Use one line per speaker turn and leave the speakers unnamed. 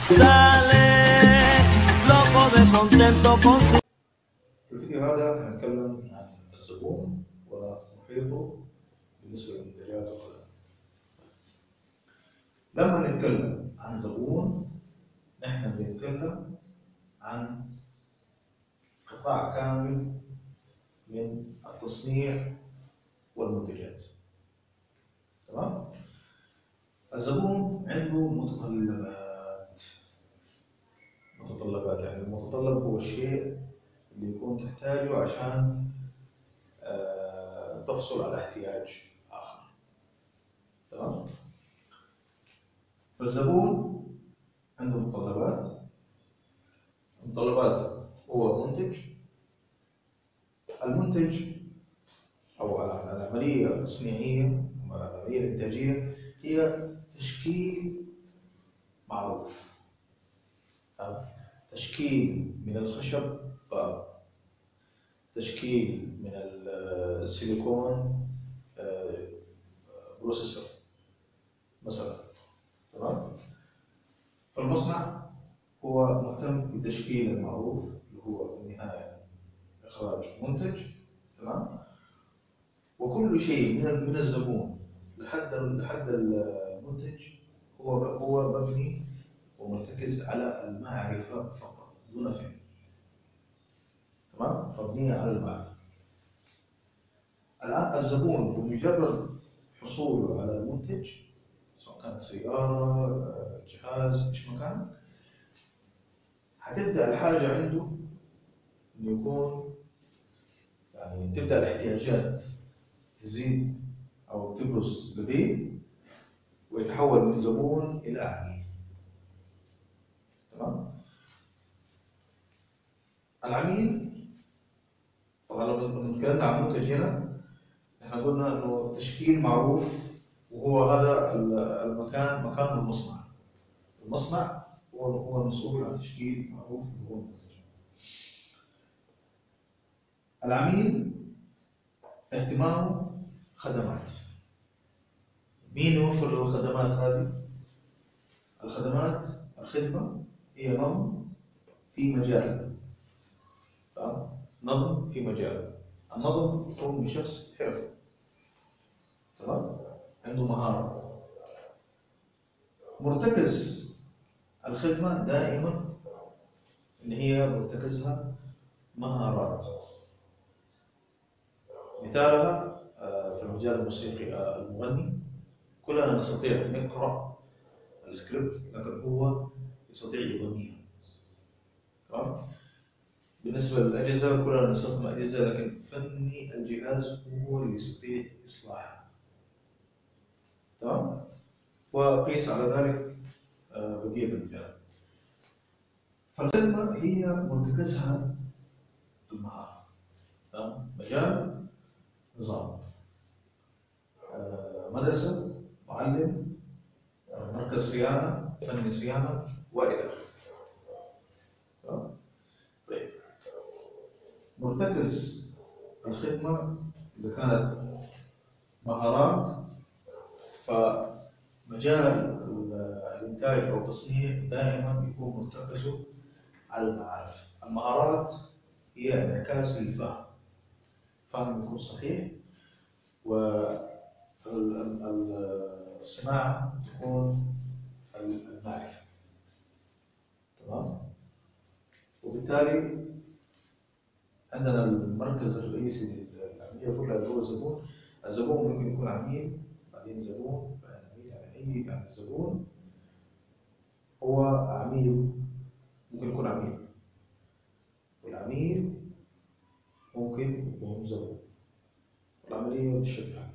في الفيديو هذا هنتكلم عن الزبون ومحيطه بالنسبة للمنتجات والخدمات. لما نتكلم عن زبون نحن بنتكلم عن قطاع كامل من التصنيع والمنتجات. تمام؟ الزبون عنده متطلبات يعني المتطلب هو الشيء اللي يكون تحتاجه عشان تحصل على احتياج آخر. تمام؟ فالزبون عنده متطلبات. المتطلبات هو منتج. المنتج أو العملية التصنيعية أو العملية الإنتاجية هي تشكيل معروف. تشكيل من الخشب باب، تشكيل من السيليكون بروسيسور مثلا. تمام؟ فالمصنع هو مهتم بتشكيل المعروف اللي هو في النهاية إخراج منتج. تمام؟ وكل شيء من الزبون لحد المنتج هو مبني ومرتكز على المعرفة فقط دون فهم. تمام؟ مبنية على المعرفة. الآن الزبون بمجرد حصوله على المنتج سواء كانت سيارة جهاز إيش ما كان، هتبدأ الحاجة عنده إنه يكون يعني تبدأ الاحتياجات تزيد أو تبرز لديه ويتحول من زبون إلى عميل. تمام؟ العميل طبعا لما تكلمنا عن منتج هنا احنا قلنا انه تشكيل معروف وهو هذا المكان مكان المصنع. المصنع هو المسؤول عن تشكيل معروف وهو المنتج. العميل اهتمامه خدمات. مين يوفر الخدمات هذه؟ الخدمة هي نظم في مجال. نظم في مجال. النظم يكون بشخص حرفي. تمام؟ عنده مهارة. مرتكز الخدمة دائما إن هي مرتكزها مهارات. مثالها في المجال الموسيقي المغني كلنا نستطيع أن نقرأ السكريبت لكن هو يستطيع يغنيها. تمام؟ بالنسبة للأجهزة كلنا نستخدم أجهزة لكن فني الجهاز هو اللي يستطيع إصلاحها. تمام؟ وقيس على ذلك بقية المجال. فالخدمة هي مرتكزها المهارة. تمام؟ مجال نظام مدرسة معلم مركز صيانة فني صيانة وإلى آخره. طيب مرتكز الخدمة إذا كانت مهارات فمجال الإنتاج أو التصنيع دائما يكون مرتكزه على المعارف. المهارات هي انعكاس للفهم. فهم يكون صحيح والصناعة تكون المعرفة. تمام؟ وبالتالي عندنا المركز الرئيسي للعملية كلها اللي هو الزبون. الزبون ممكن يكون عميل بعدين زبون بعدين عميل يعني الزبون هو عميل ممكن يكون عميل والعميل ممكن يكون زبون. العملية بالشكل هذا.